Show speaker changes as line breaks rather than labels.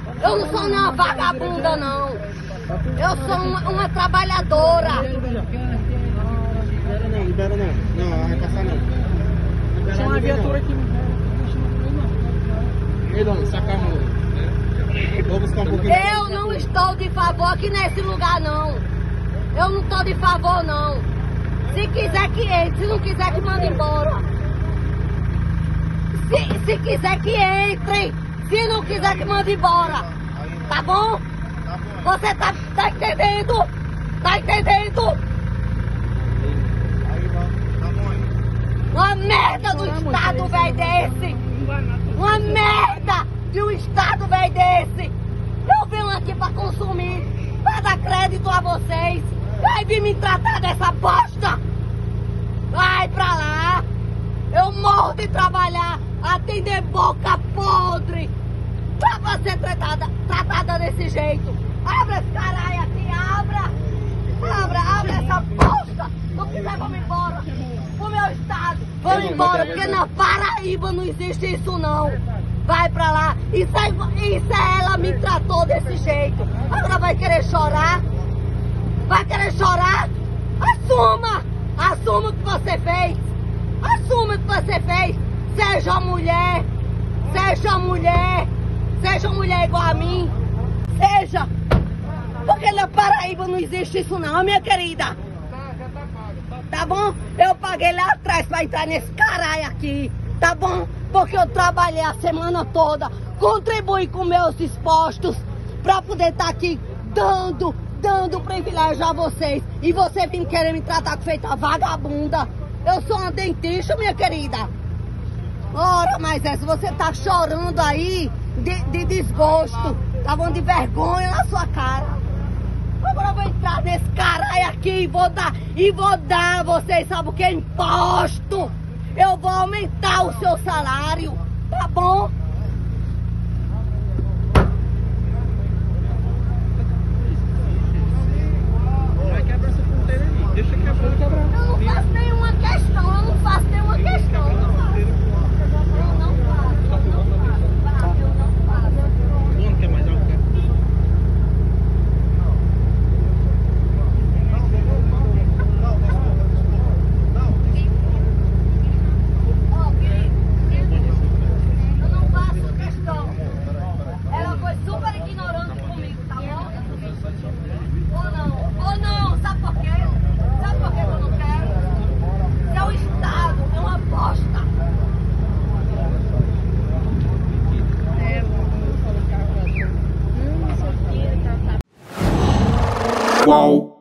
Eu não sou uma vagabunda, não. Eu sou uma trabalhadora.
Libera não. Não, vai passar não. Chama uma viatura aqui. Ei, dona, saca a mão. Vou buscar um pouquinho.
Eu não estou de favor aqui nesse lugar, não. Eu não estou de favor, não. Se quiser que entre, se não quiser que mande embora. Se quiser que entre, se não quiser que mande embora. Tá bom? Você tá entendendo? Tá entendendo? Uma merda do estado, velho, desse. Uma merda de um estado, velho, desse. Eu venho aqui pra consumir, pra dar crédito a vocês. Vai vir me tratar dessa bosta. Vai pra lá. Eu morro de trabalhar, atender boca podre. Pra ser tratada desse jeito. Abra esse caralho aqui, abra. Abra essa bosta. Não quiser, vamos embora. Pro meu estado. Vamos embora, porque na Paraíba não existe isso não. Vai pra lá. Isso ela me tratou desse jeito. Agora vai querer chorar? Vai querer chorar? Assuma! Assuma o que você fez. Assuma o que você fez. Seja mulher. Seja mulher. Seja mulher igual a mim. Seja. Porque na Paraíba não existe isso não, minha querida. Tá bom? Eu paguei lá atrás pra entrar nesse caralho aqui. Tá bom? Porque eu trabalhei a semana toda. Contribuí com meus dispostos pra poder estar aqui dando privilégio a vocês. E você vem querer me tratar com feita vagabunda. Eu sou uma dentista, minha querida. Ora, mas essa você tá chorando aí de desgosto. Tá bom? De vergonha na sua cara. Agora eu vou entrar nesse caralho aqui e vou dar, vocês sabem o que é imposto. Eu vou aumentar o seu salário, tá bom?
Vai quebrar essa ponteira aí, deixa quebrar.
Eu não faço nenhuma questão, eu não faço nenhuma questão. Eu não faço.
Não quer mais algo?
Qual?